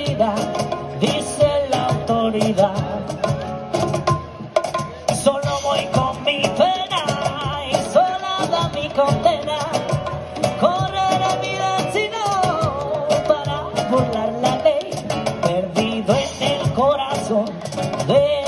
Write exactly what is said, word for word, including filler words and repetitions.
vida, dice la autoridad. Solo voy con mi pena y sola da mi condena. Correré mi destino para burlar la ley, perdido en el corazón de